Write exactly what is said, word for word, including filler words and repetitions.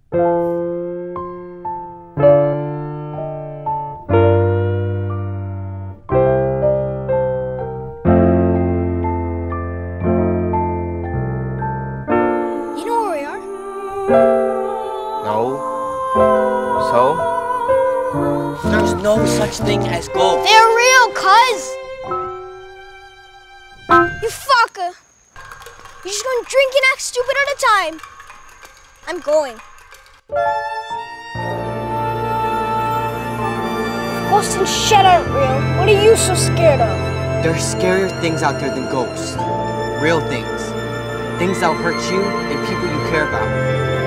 You know where we are? No. So? There's no such thing as ghosts. They're real, cuz! You fucker! You're just gonna drink and act stupid at a time. I'm going. Ghosts and shit aren't real. What are you so scared of? There's scarier things out there than ghosts. Real things. Things that'll hurt you and people you care about.